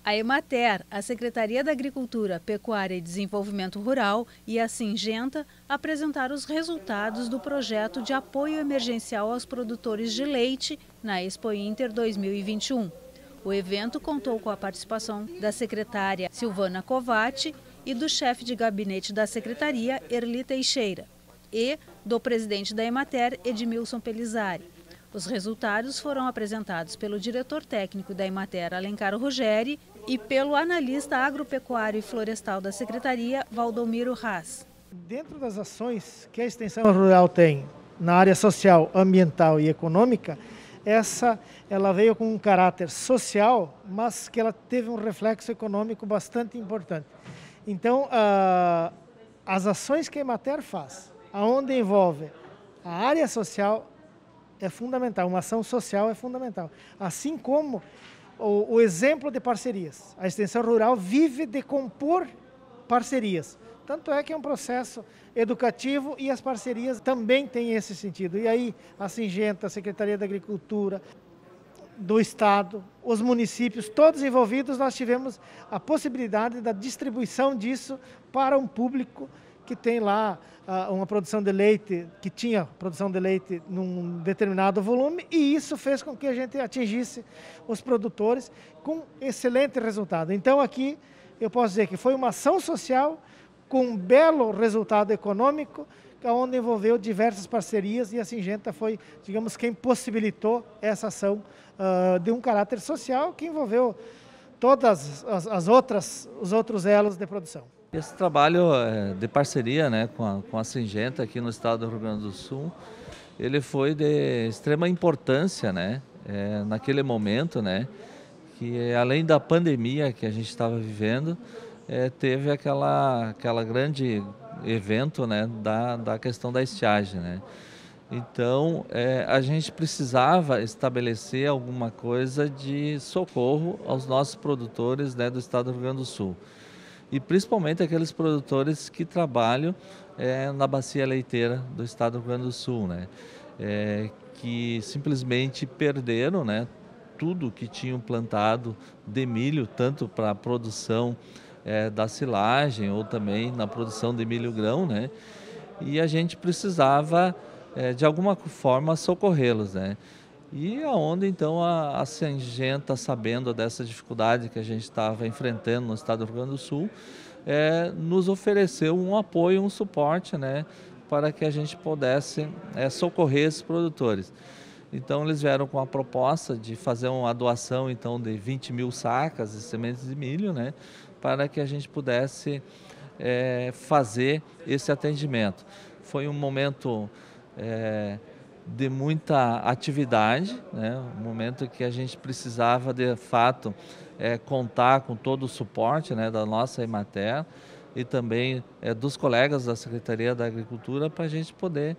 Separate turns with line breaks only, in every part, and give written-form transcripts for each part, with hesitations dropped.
A Emater, a Secretaria da Agricultura, Pecuária e Desenvolvimento Rural e a Syngenta apresentaram os resultados do projeto de apoio emergencial aos produtores de leite na Expo Inter 2021. O evento contou com a participação da secretária Silvana Covatti e do chefe de gabinete da secretaria, Erli Teixeira, e do presidente da Emater, Edmilson Pelizari. Os resultados foram apresentados pelo diretor técnico da Emater, Alencar Ruggeri, e pelo analista agropecuário e florestal da Secretaria, Valdomiro Haas.
Dentro das ações que a extensão rural tem na área social, ambiental e econômica, ela veio com um caráter social, mas que ela teve um reflexo econômico bastante importante. Então, as ações que a Emater faz, aonde envolve a área social, é fundamental, uma ação social é fundamental. Assim como o exemplo de parcerias. A extensão rural vive de compor parcerias. Tanto é que é um processo educativo e as parcerias também têm esse sentido. E aí a Syngenta, a Secretaria da Agricultura, do Estado, os municípios, todos envolvidos, nós tivemos a possibilidade da distribuição disso para um público que tem lá uma produção de leite, que tinha produção de leite num determinado volume, e isso fez com que a gente atingisse os produtores com excelente resultado. Então aqui eu posso dizer que foi uma ação social com um belo resultado econômico, onde envolveu diversas parcerias, e a Syngenta foi, digamos, quem possibilitou essa ação de um caráter social que envolveu todas os outros elos de produção.
Esse trabalho de parceria, né, com a Syngenta aqui no estado do Rio Grande do Sul, ele foi de extrema importância, né, naquele momento, né, que além da pandemia que a gente estava vivendo, teve aquela grande evento, né, da questão da estiagem, né. Então, a gente precisava estabelecer alguma coisa de socorro aos nossos produtores, né, do estado do Rio Grande do Sul. E principalmente aqueles produtores que trabalham na bacia leiteira do estado do Rio Grande do Sul, né? Que simplesmente perderam, né, tudo que tinham plantado de milho, tanto para a produção da silagem ou também na produção de milho grão, né? E a gente precisava, de alguma forma, socorrê-los, né? E aonde então a Syngenta, sabendo dessa dificuldade que a gente estava enfrentando no estado do Rio Grande do Sul, nos ofereceu um apoio, um suporte, né, para que a gente pudesse socorrer esses produtores. Então eles vieram com a proposta de fazer uma doação então de 20 mil sacas de sementes de milho, né, para que a gente pudesse fazer esse atendimento. Foi um momento de muita atividade, né? Um momento que a gente precisava de fato contar com todo o suporte, né, da nossa Emater e também dos colegas da Secretaria da Agricultura, para a gente poder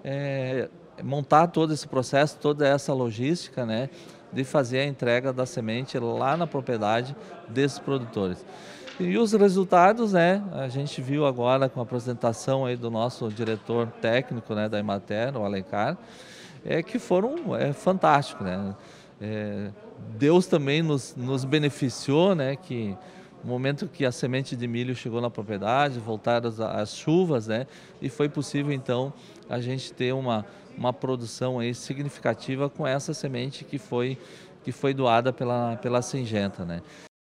montar todo esse processo, toda essa logística, né, de fazer a entrega da semente lá na propriedade desses produtores. E os resultados, né, a gente viu agora com a apresentação aí do nosso diretor técnico, né, da Emater, o Alencar, que foram fantásticos, né? Deus também nos beneficiou, né, que no momento que a semente de milho chegou na propriedade, voltaram as chuvas, né, e foi possível então a gente ter uma produção aí significativa com essa semente que foi doada pela Syngenta, né?